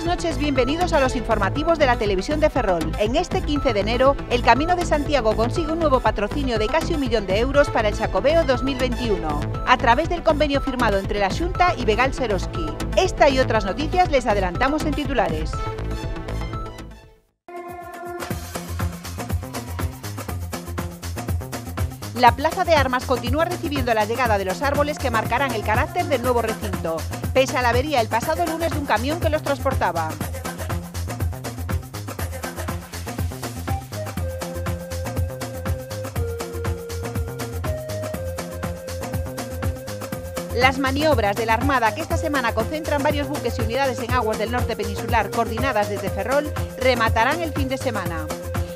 noches, bienvenidos a los informativos de la televisión de Ferrol. En este 15 de enero, el Camino de Santiago consigue un nuevo patrocinio de casi 1 millón de euros para el Xacobeo 2021, a través del convenio firmado entre la Xunta y Begal Seroski. Esta y otras noticias les adelantamos en titulares. La Plaza de Armas continúa recibiendo la llegada de los árboles que marcarán el carácter del nuevo recinto, pese a la avería el pasado lunes de un camión que los transportaba. Las maniobras de la Armada, que esta semana concentran varios buques y unidades en aguas del norte peninsular coordinadas desde Ferrol, rematarán el fin de semana.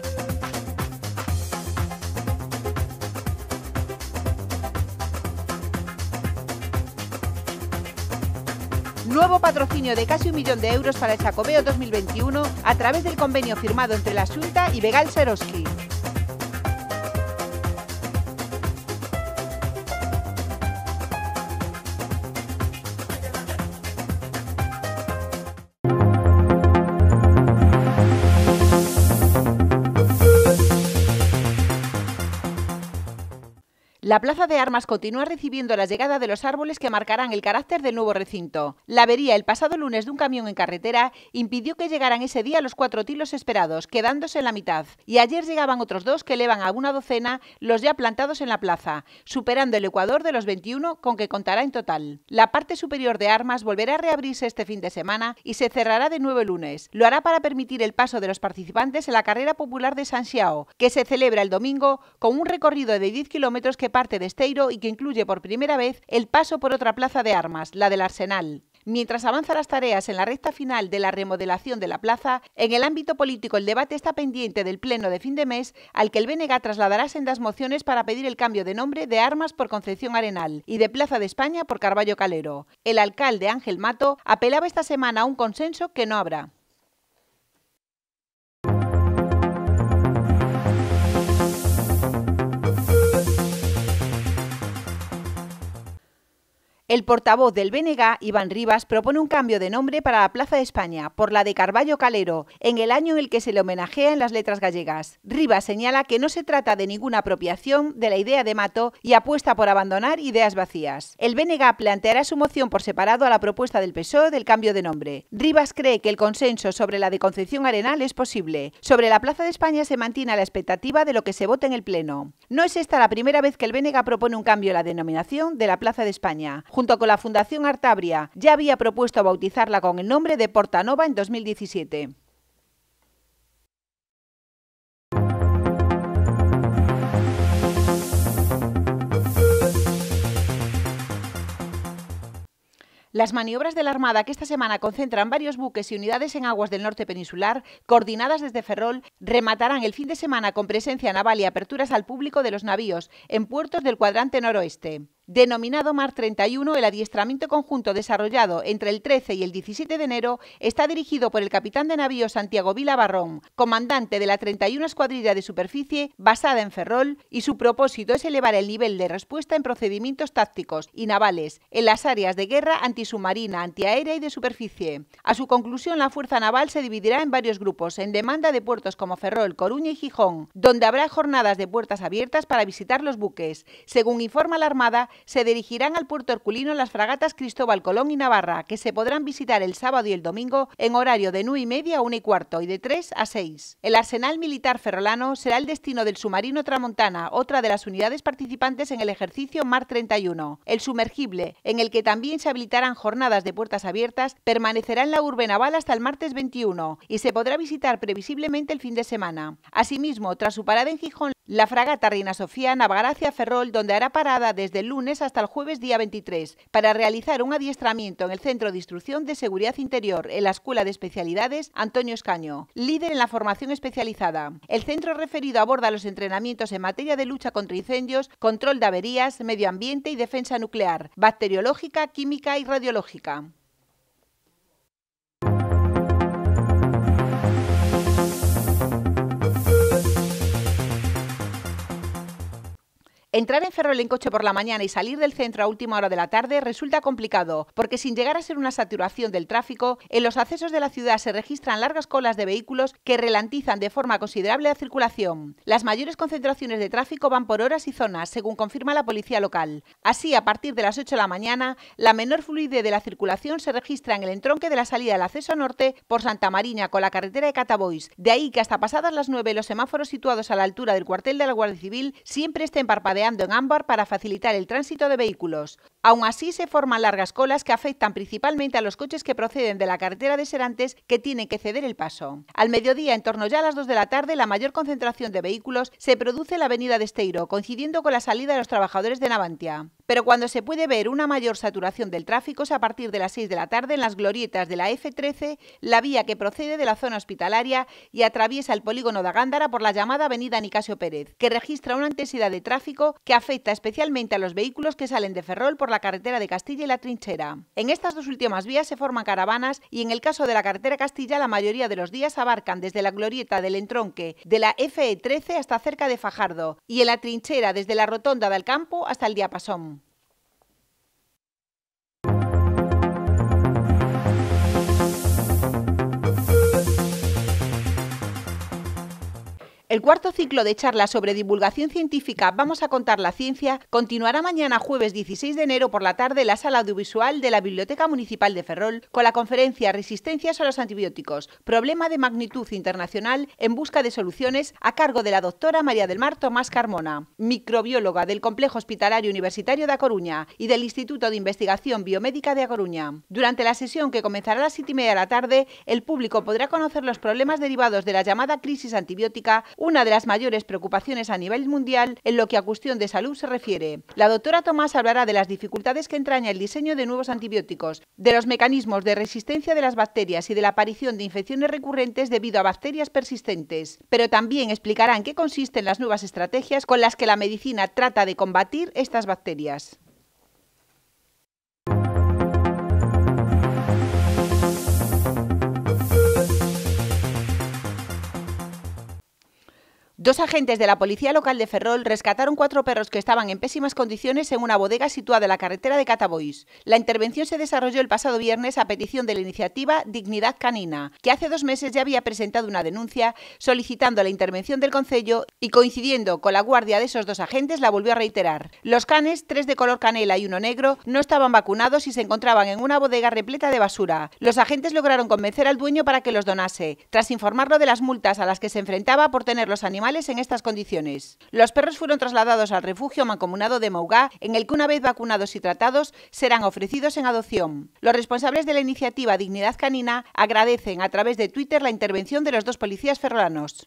Nuevo patrocinio de casi 1 millón de euros para el Xacobeo 2021 a través del convenio firmado entre la Xunta y Begal Seroski. La Plaza de Armas continúa recibiendo la llegada de los árboles que marcarán el carácter del nuevo recinto. La avería el pasado lunes de un camión en carretera impidió que llegaran ese día los 4 tilos esperados, quedándose en la mitad. Y ayer llegaban otros 2 que elevan a una docena los ya plantados en la plaza, superando el ecuador de los 21 con que contará en total. La parte superior de Armas volverá a reabrirse este fin de semana y se cerrará de nuevo el lunes. Lo hará para permitir el paso de los participantes en la carrera popular de San Xiao, que se celebra el domingo con un recorrido de 10 kilómetros que parte de Esteiro y que incluye por primera vez el paso por otra plaza de armas, la del Arsenal. Mientras avanzan las tareas en la recta final de la remodelación de la plaza, en el ámbito político el debate está pendiente del pleno de fin de mes al que el BNG trasladará sendas mociones para pedir el cambio de nombre de Armas por Concepción Arenal y de Plaza de España por Carballo Calero. El alcalde Ángel Mato apelaba esta semana a un consenso que no habrá. El portavoz del BNG, Iván Rivas, propone un cambio de nombre para la Plaza de España por la de Carballo Calero, en el año en el que se le homenajea en las letras gallegas. Rivas señala que no se trata de ninguna apropiación de la idea de Mato y apuesta por abandonar ideas vacías. El BNG planteará su moción por separado a la propuesta del PSOE del cambio de nombre. Rivas cree que el consenso sobre la de Concepción Arenal es posible. Sobre la Plaza de España se mantiene a la expectativa de lo que se vote en el Pleno. No es esta la primera vez que el BNG propone un cambio en la denominación de la Plaza de España. Junto con la Fundación Artabria, ya había propuesto bautizarla con el nombre de Portanova en 2017. Las maniobras de la Armada, que esta semana concentran varios buques y unidades en aguas del norte peninsular, coordinadas desde Ferrol, rematarán el fin de semana con presencia naval y aperturas al público de los navíos en puertos del cuadrante noroeste. Denominado Mar 31, el adiestramiento conjunto desarrollado entre el 13 y el 17 de enero está dirigido por el capitán de navío Santiago Vila Barrón, comandante de la 31 Escuadrilla de Superficie basada en Ferrol, y su propósito es elevar el nivel de respuesta en procedimientos tácticos y navales en las áreas de guerra antisubmarina, antiaérea y de superficie. A su conclusión, la Fuerza Naval se dividirá en varios grupos en demanda de puertos como Ferrol, Coruña y Gijón, donde habrá jornadas de puertas abiertas para visitar los buques. Según informa la Armada, se dirigirán al puerto herculino las fragatas Cristóbal Colón y Navarra, que se podrán visitar el sábado y el domingo en horario de 9:30 a 1:15 y de 3 a 6. El Arsenal Militar Ferrolano será el destino del submarino Tramontana, otra de las unidades participantes en el ejercicio Mar 31. El sumergible, en el que también se habilitarán jornadas de puertas abiertas, permanecerá en la urbe naval hasta el martes 21 y se podrá visitar previsiblemente el fin de semana. Asimismo, tras su parada en Gijón, la fragata Reina Sofía navegará hacia Ferrol, donde hará parada desde el lunes hasta el jueves día 23, para realizar un adiestramiento en el Centro de Instrucción de Seguridad Interior en la Escuela de Especialidades Antonio Escaño, líder en la formación especializada. El centro referido aborda los entrenamientos en materia de lucha contra incendios, control de averías, medio ambiente y defensa nuclear, bacteriológica, química y radiológica. Entrar en Ferrol en coche por la mañana y salir del centro a última hora de la tarde resulta complicado, porque sin llegar a ser una saturación del tráfico, en los accesos de la ciudad se registran largas colas de vehículos que ralentizan de forma considerable la circulación. Las mayores concentraciones de tráfico van por horas y zonas, según confirma la policía local. Así, a partir de las 8 de la mañana, la menor fluidez de la circulación se registra en el entronque de la salida del acceso norte por Santa Mariña con la carretera de Catabois. De ahí que hasta pasadas las 9 los semáforos situados a la altura del cuartel de la Guardia Civil siempre estén parpadeando en ámbar para facilitar el tránsito de vehículos. Aún así, se forman largas colas que afectan principalmente a los coches que proceden de la carretera de Serantes, que tienen que ceder el paso. Al mediodía, en torno ya a las 2 de la tarde, la mayor concentración de vehículos se produce en la avenida de Esteiro, coincidiendo con la salida de los trabajadores de Navantia. Pero cuando se puede ver una mayor saturación del tráfico es a partir de las 6 de la tarde en las glorietas de la F13, la vía que procede de la zona hospitalaria y atraviesa el polígono de Gándara por la llamada avenida Nicasio Pérez, que registra una intensidad de tráfico que afecta especialmente a los vehículos que salen de Ferrol por la carretera de Castilla y la Trinchera. En estas dos últimas vías se forman caravanas y en el caso de la carretera Castilla la mayoría de los días abarcan desde la glorieta del entronque de la FE13 hasta cerca de Fajardo y en la Trinchera desde la rotonda del Campo hasta el Diapasón. El cuarto ciclo de charlas sobre divulgación científica Vamos a contar la ciencia continuará mañana jueves 16 de enero por la tarde en la sala audiovisual de la Biblioteca Municipal de Ferrol con la conferencia Resistencias a los antibióticos, problema de magnitud internacional en busca de soluciones a cargo de la doctora María del Mar Tomás Carmona, microbióloga del Complejo Hospitalario Universitario de A Coruña y del Instituto de Investigación Biomédica de A Coruña. Durante la sesión que comenzará a las 7:30 de la tarde, el público podrá conocer los problemas derivados de la llamada crisis antibiótica, una de las mayores preocupaciones a nivel mundial en lo que a cuestión de salud se refiere. La doctora Tomás hablará de las dificultades que entraña el diseño de nuevos antibióticos, de los mecanismos de resistencia de las bacterias y de la aparición de infecciones recurrentes debido a bacterias persistentes. Pero también explicará en qué consisten las nuevas estrategias con las que la medicina trata de combatir estas bacterias. Dos agentes de la policía local de Ferrol rescataron 4 perros que estaban en pésimas condiciones en una bodega situada en la carretera de Catabois. La intervención se desarrolló el pasado viernes a petición de la iniciativa Dignidad Canina, que hace 2 meses ya había presentado una denuncia solicitando la intervención del concello y coincidiendo con la guardia de esos 2 agentes la volvió a reiterar. Los canes, 3 de color canela y 1 negro, no estaban vacunados y se encontraban en una bodega repleta de basura. Los agentes lograron convencer al dueño para que los donase, tras informarlo de las multas a las que se enfrentaba por tener los animales en estas condiciones. Los perros fueron trasladados al refugio mancomunado de Mougá, en el que una vez vacunados y tratados serán ofrecidos en adopción. Los responsables de la iniciativa Dignidad Canina agradecen a través de Twitter la intervención de los 2 policías ferrolanos.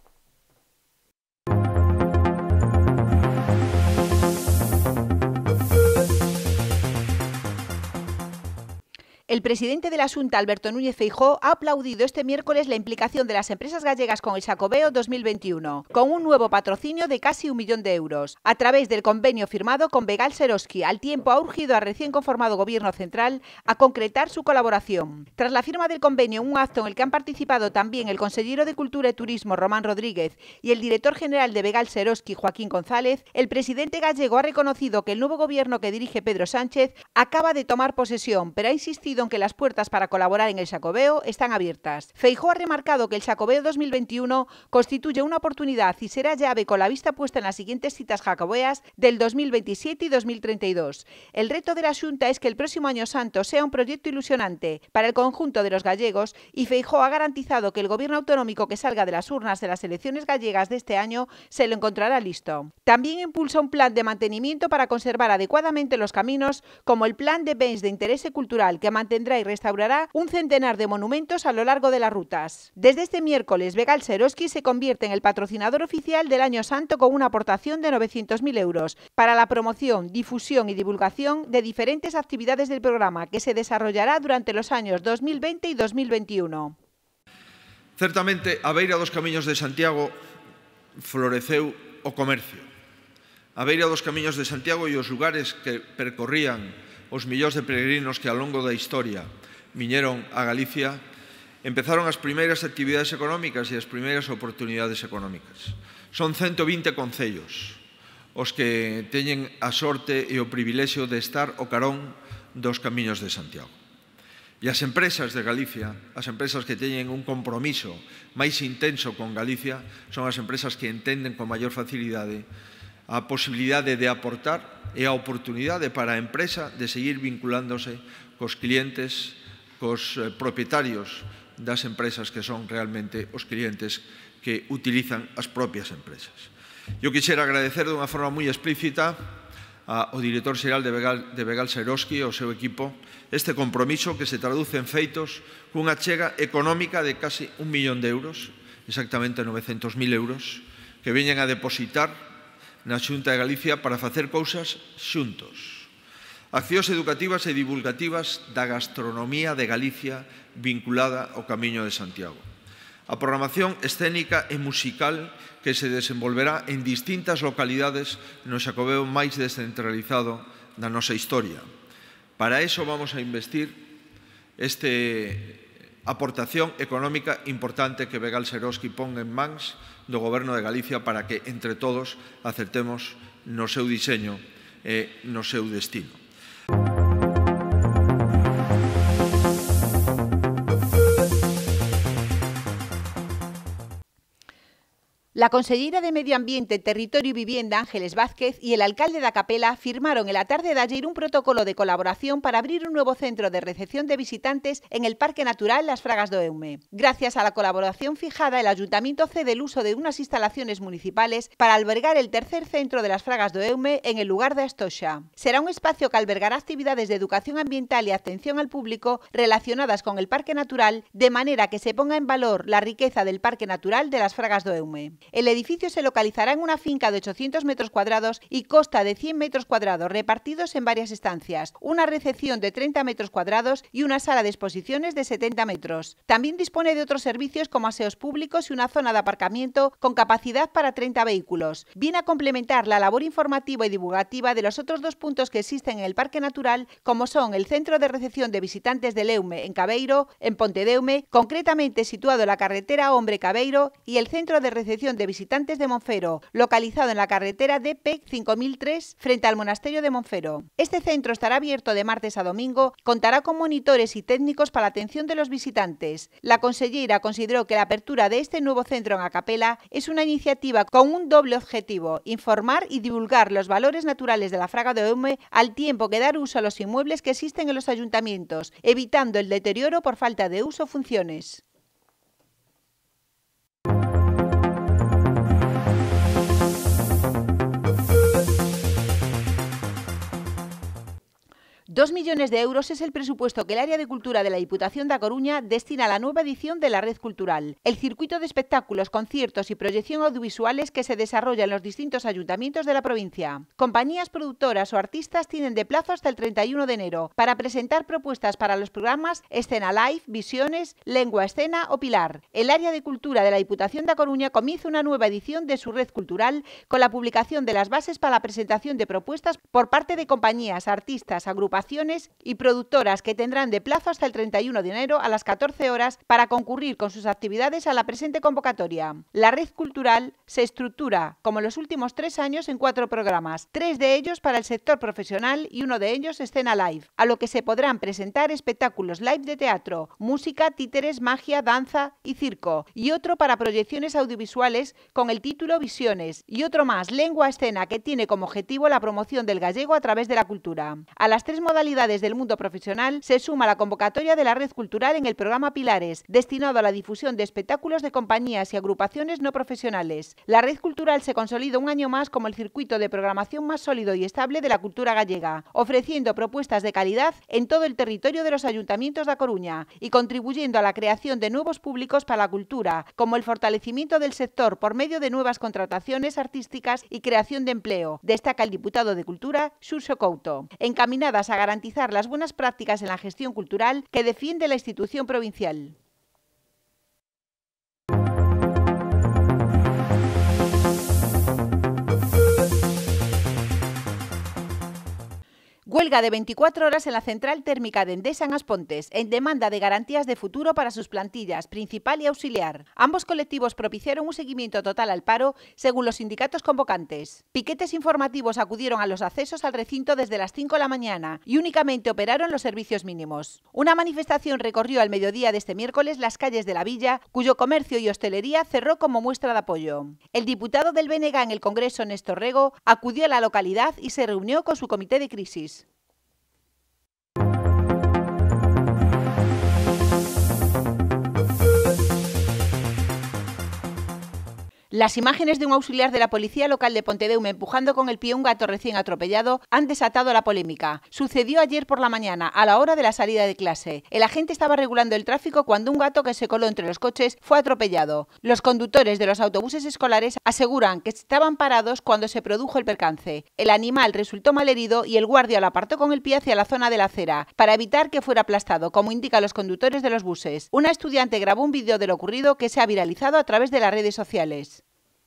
El presidente de la Xunta, Alberto Núñez Feijóo, ha aplaudido este miércoles la implicación de las empresas gallegas con el Xacobeo 2021, con un nuevo patrocinio de casi 1 millón de euros, a través del convenio firmado con Begal Seroski. Al tiempo ha urgido al recién conformado Gobierno central a concretar su colaboración. Tras la firma del convenio, un acto en el que han participado también el consejero de Cultura y Turismo, Román Rodríguez, y el director general de Begal Seroski, Joaquín González, el presidente gallego ha reconocido que el nuevo gobierno que dirige Pedro Sánchez acaba de tomar posesión, pero ha insistido en que las puertas para colaborar en el Xacobeo están abiertas. Feijóo ha remarcado que el Xacobeo 2021 constituye una oportunidad y será llave con la vista puesta en las siguientes citas jacobeas del 2027 y 2032. El reto de la Xunta es que el próximo Año Santo sea un proyecto ilusionante para el conjunto de los gallegos y Feijóo ha garantizado que el gobierno autonómico que salga de las urnas de las elecciones gallegas de este año se lo encontrará listo. También impulsa un plan de mantenimiento para conservar adecuadamente los caminos, como el plan de bens de interés cultural que mantendrá y restaurará un centenar de monumentos a lo largo de las rutas. Desde este miércoles, Begal Seroski se convierte en el patrocinador oficial del Año Santo con una aportación de 900.000 euros para la promoción, difusión y divulgación de diferentes actividades del programa que se desarrollará durante los años 2020 y 2021. Certamente, a beira dos camiños de Santiago floreceu o comercio. A beira dos camiños de Santiago e os lugares que percorrían os millóns de peregrinos que ao longo da historia viñeron a Galicia, empezaron as primeiras actividades económicas e as primeiras oportunidades económicas. Son 120 concellos os que teñen a sorte e o privilexio de estar ao carón dos Camiños de Santiago. E as empresas de Galicia, as empresas que teñen un compromiso máis intenso con Galicia, son as empresas que entenden con maior facilidade a posibilidade de aportar e a oportunidade para a empresa de seguir vinculándose cos clientes, cos propietarios das empresas que son realmente os clientes que utilizan as propias empresas. Eu quixera agradecer de unha forma moi explícita ao director xeral de Begal Seroski e ao seu equipo este compromiso que se traduce en feitos cunha chega económica de casi 1 millón de euros, exactamente 900.000 euros, que veñen a depositar na Xunta de Galicia para facer cousas xuntos. Accións educativas e divulgativas da gastronomía de Galicia vinculada ao Camiño de Santiago. A programación escénica e musical que se desenvolverá en distintas localidades no Xacobeo máis descentralizado da nosa historia. Para iso vamos a investir esta aportación económica importante que Begal Seroski pon en mans do Goberno de Galicia para que, entre todos, acertemos no seu diseño e no seu destino. La conselleira de Medio Ambiente, Territorio y Vivienda, Ángeles Vázquez, y el alcalde de Acapela firmaron en la tarde de ayer un protocolo de colaboración para abrir un nuevo centro de recepción de visitantes en el Parque Natural Las Fragas do Eume. Gracias a la colaboración fijada, el Ayuntamiento cede el uso de unas instalaciones municipales para albergar el tercer centro de Las Fragas do Eume en el lugar de Astoxa. Será un espacio que albergará actividades de educación ambiental y atención al público relacionadas con el Parque Natural, de manera que se ponga en valor la riqueza del Parque Natural de Las Fragas do Eume. El edificio se localizará en una finca de 800 metros cuadrados y consta de 100 metros cuadrados repartidos en varias estancias, una recepción de 30 metros cuadrados y una sala de exposiciones de 70 metros. También dispone de otros servicios como aseos públicos y una zona de aparcamiento con capacidad para 30 vehículos. Viene a complementar la labor informativa y divulgativa de los otros dos puntos que existen en el Parque Natural, como son el Centro de Recepción de Visitantes del Eume en Cabeiro, en Pontedeume, concretamente situado en la carretera Hombre-Cabeiro, y el Centro de Recepción de Visitantes de Monfero, localizado en la carretera DP 5003 frente al Monasterio de Monfero. Este centro estará abierto de martes a domingo, contará con monitores y técnicos para la atención de los visitantes. La conselleira consideró que la apertura de este nuevo centro en Acapela es una iniciativa con un doble objetivo: informar y divulgar los valores naturales de la Fraga do Eume, al tiempo que dar uso a los inmuebles que existen en los ayuntamientos, evitando el deterioro por falta de uso o funciones. 2 millones de euros es el presupuesto que el área de cultura de la Diputación da Coruña destina a la nueva edición de la Red Cultural, el circuito de espectáculos, conciertos y proyección audiovisuales que se desarrolla en los distintos ayuntamientos de la provincia. Compañías productoras o artistas tienen de plazo hasta el 31 de enero para presentar propuestas para los programas Escena Live, Visiones, Lengua Escena o Pilar. El área de cultura de la Diputación da Coruña comienza una nueva edición de su Red Cultural con la publicación de las bases para la presentación de propuestas por parte de compañías, artistas, agrupaciones y productoras que tendrán de plazo hasta el 31 de enero a las 14 horas para concurrir con sus actividades a la presente convocatoria. La Red Cultural se estructura, como en los últimos 3 años, en 4 programas, 3 de ellos para el sector profesional y uno de ellos Escena Live, a lo que se podrán presentar espectáculos live de teatro, música, títeres, magia, danza y circo, y otro para proyecciones audiovisuales con el título Visiones, y otro más, Lengua Escena, que tiene como objetivo la promoción del gallego a través de la cultura. A las 3 modalidades del mundo profesional se suma la convocatoria de la Red Cultural en el programa Pilares, destinado a la difusión de espectáculos de compañías y agrupaciones no profesionales. La Red Cultural se consolida un año más como el circuito de programación más sólido y estable de la cultura gallega, ofreciendo propuestas de calidad en todo el territorio de los ayuntamientos de A Coruña y contribuyendo a la creación de nuevos públicos para la cultura, como el fortalecimiento del sector por medio de nuevas contrataciones artísticas y creación de empleo, destaca el diputado de Cultura, Xurxo Couto, encaminadas a garantizar las buenas prácticas en la gestión cultural que defiende la institución provincial. Huelga de 24 horas en la central térmica de Endesa en As Pontes, en demanda de garantías de futuro para sus plantillas, principal y auxiliar. Ambos colectivos propiciaron un seguimiento total al paro, según los sindicatos convocantes. Piquetes informativos acudieron a los accesos al recinto desde las 5 de la mañana y únicamente operaron los servicios mínimos. Una manifestación recorrió al mediodía de este miércoles las calles de la villa, cuyo comercio y hostelería cerró como muestra de apoyo. El diputado del BNG en el Congreso, Néstor Rego, acudió a la localidad y se reunió con su comité de crisis. Las imágenes de un auxiliar de la policía local de Pontedeume empujando con el pie un gato recién atropellado han desatado la polémica. Sucedió ayer por la mañana, a la hora de la salida de clase. El agente estaba regulando el tráfico cuando un gato que se coló entre los coches fue atropellado. Los conductores de los autobuses escolares aseguran que estaban parados cuando se produjo el percance. El animal resultó malherido y el guardia lo apartó con el pie hacia la zona de la acera, para evitar que fuera aplastado, como indican los conductores de los buses. Una estudiante grabó un vídeo de lo ocurrido que se ha viralizado a través de las redes sociales.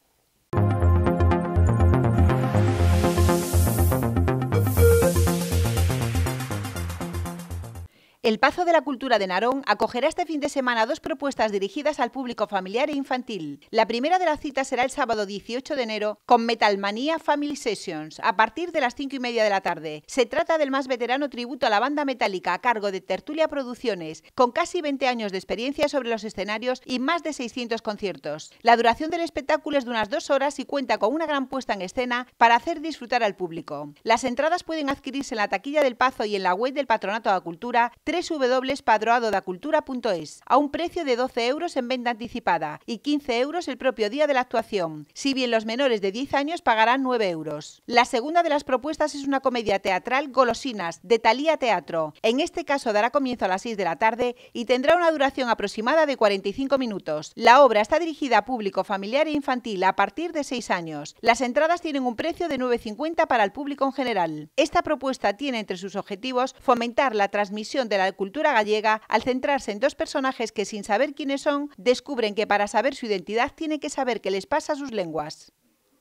El Pazo de la Cultura de Narón acogerá este fin de semana 2 propuestas dirigidas al público familiar e infantil. La primera de las citas será el sábado 18 de enero con Metalmanía Family Sessions a partir de las 5:30 de la tarde. Se trata del más veterano tributo a la banda metálica a cargo de Tertulia Producciones, con casi 20 años de experiencia sobre los escenarios y más de 600 conciertos. La duración del espectáculo es de unas 2 horas y cuenta con una gran puesta en escena para hacer disfrutar al público. Las entradas pueden adquirirse en la taquilla del Pazo y en la web del Patronato de la Cultura www.padroadodacultura.es a un precio de 12 euros en venta anticipada y 15 euros el propio día de la actuación, si bien los menores de 10 años pagarán 9 euros. La segunda de las propuestas es una comedia teatral Golosinas, de Thalía Teatro. En este caso dará comienzo a las 6 de la tarde y tendrá una duración aproximada de 45 minutos. La obra está dirigida a público familiar e infantil a partir de 6 años. Las entradas tienen un precio de 9,50 para el público en general. Esta propuesta tiene entre sus objetivos fomentar la transmisión de la cultura gallega al centrarse en 2 personajes que, sin saber quiénes son, descubren que para saber su identidad tienen que saber qué les pasa a sus lenguas.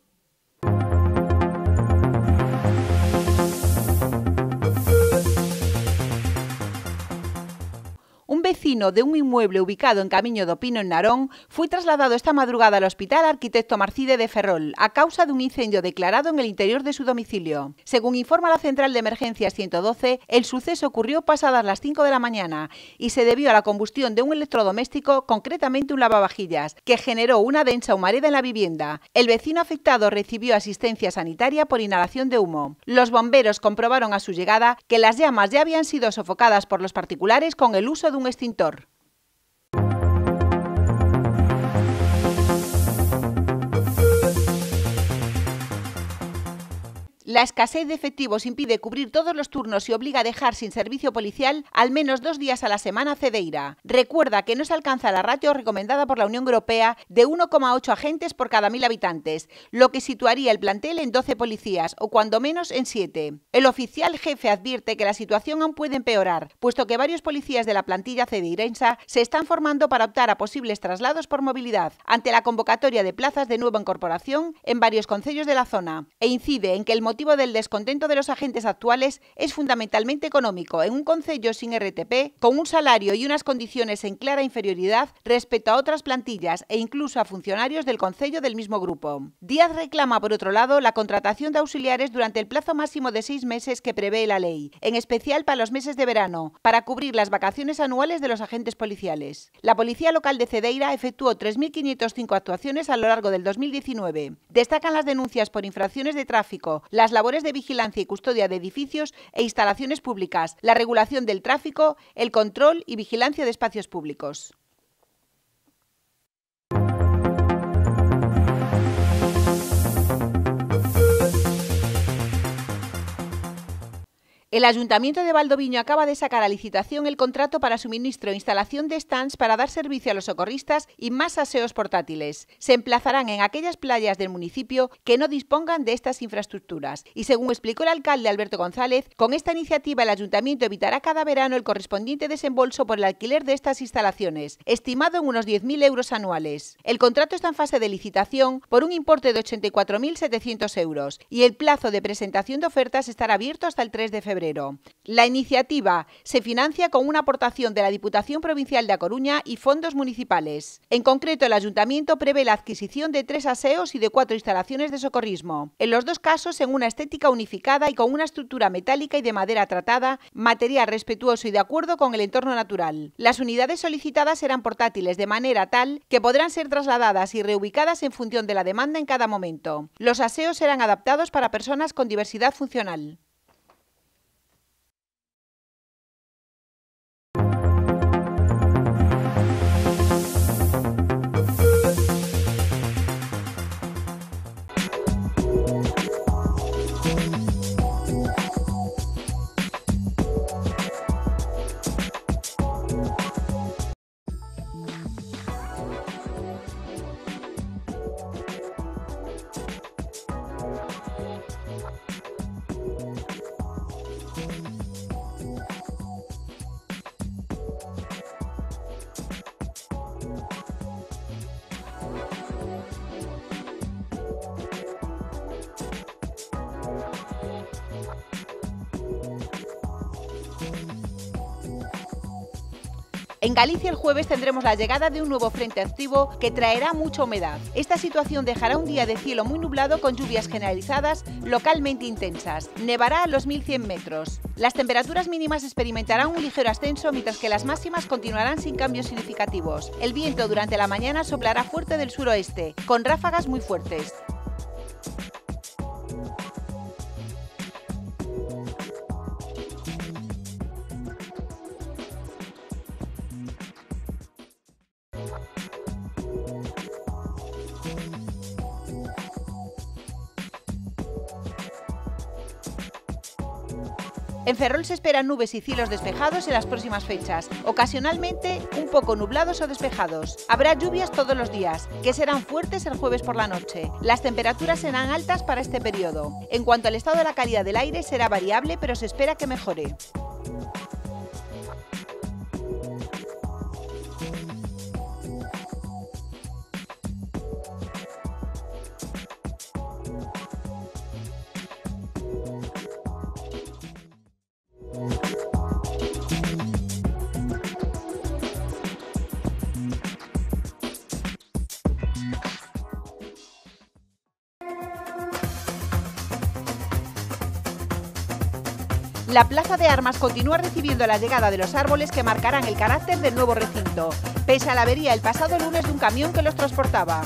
Un vecino de un inmueble ubicado en Camiño do Pino, en Narón, fue trasladado esta madrugada al Hospital Arquitecto Marcide de Ferrol a causa de un incendio declarado en el interior de su domicilio. Según informa la Central de Emergencias 112, el suceso ocurrió pasadas las 5 de la mañana y se debió a la combustión de un electrodoméstico, concretamente un lavavajillas, que generó una densa humareda en la vivienda. El vecino afectado recibió asistencia sanitaria por inhalación de humo. Los bomberos comprobaron a su llegada que las llamas ya habían sido sofocadas por los particulares con el uso de un extintor. La escasez de efectivos impide cubrir todos los turnos y obliga a dejar sin servicio policial al menos 2 días a la semana Cedeira. Recuerda que no se alcanza la ratio recomendada por la Unión Europea de 1,8 agentes por cada 1000 habitantes, lo que situaría el plantel en 12 policías o cuando menos en 7. El oficial jefe advierte que la situación aún puede empeorar, puesto que varios policías de la plantilla cedeirensa se están formando para optar a posibles traslados por movilidad ante la convocatoria de plazas de nueva incorporación en varios concellos de la zona, e incide en que el motivo del descontento de los agentes actuales es fundamentalmente económico en un concello sin RTP, con un salario y unas condiciones en clara inferioridad respecto a otras plantillas e incluso a funcionarios del concello del mismo grupo. Díaz reclama, por otro lado, la contratación de auxiliares durante el plazo máximo de 6 meses que prevé la ley, en especial para los meses de verano, para cubrir las vacaciones anuales de los agentes policiales. La Policía Local de Cedeira efectuó 3.505 actuaciones a lo largo del 2019. Destacan las denuncias por infracciones de tráfico, las labores de vigilancia y custodia de edificios e instalaciones públicas, la regulación del tráfico, el control y vigilancia de espacios públicos. El Ayuntamiento de Valdoviño acaba de sacar a licitación el contrato para suministro e instalación de stands para dar servicio a los socorristas y más aseos portátiles. Se emplazarán en aquellas playas del municipio que no dispongan de estas infraestructuras. Y según explicó el alcalde Alberto González, con esta iniciativa el Ayuntamiento evitará cada verano el correspondiente desembolso por el alquiler de estas instalaciones, estimado en unos 10.000 euros anuales. El contrato está en fase de licitación por un importe de 84.700 euros y el plazo de presentación de ofertas estará abierto hasta el 3 de febrero. febrero. La iniciativa se financia con una aportación de la Diputación Provincial de A Coruña y fondos municipales. En concreto, el Ayuntamiento prevé la adquisición de 3 aseos y de 4 instalaciones de socorrismo. En los dos casos, en una estética unificada y con una estructura metálica y de madera tratada, material respetuoso y de acuerdo con el entorno natural. Las unidades solicitadas serán portátiles de manera tal que podrán ser trasladadas y reubicadas en función de la demanda en cada momento. Los aseos serán adaptados para personas con diversidad funcional. En Galicia el jueves tendremos la llegada de un nuevo frente activo que traerá mucha humedad. Esta situación dejará un día de cielo muy nublado con lluvias generalizadas localmente intensas. Nevará a los 1100 metros. Las temperaturas mínimas experimentarán un ligero ascenso mientras que las máximas continuarán sin cambios significativos. El viento durante la mañana soplará fuerte del suroeste, con ráfagas muy fuertes. En Ferrol se esperan nubes y cielos despejados en las próximas fechas, ocasionalmente un poco nublados o despejados. Habrá lluvias todos los días, que serán fuertes el jueves por la noche. Las temperaturas serán altas para este periodo. En cuanto al estado de la calidad del aire, será variable, pero se espera que mejore. La Plaza de Armas continúa recibiendo la llegada de los árboles que marcarán el carácter del nuevo recinto, pese a la avería el pasado lunes de un camión que los transportaba.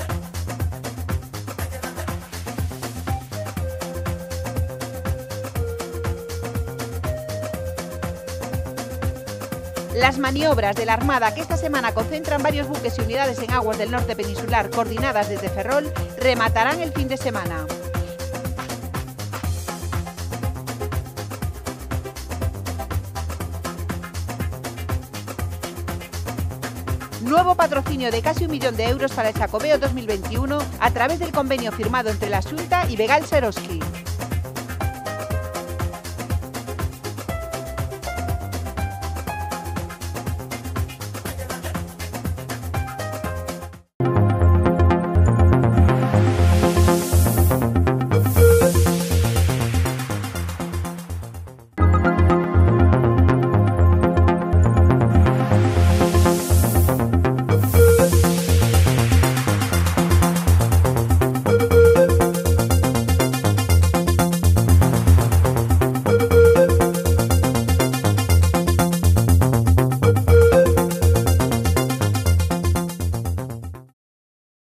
Las maniobras de la Armada, que esta semana concentran varios buques y unidades en aguas del norte peninsular coordinadas desde Ferrol, rematarán el fin de semana. Nuevo patrocinio de casi 1 millón de euros para el Xacobeo 2021 a través del convenio firmado entre la Xunta y Begal Seroski.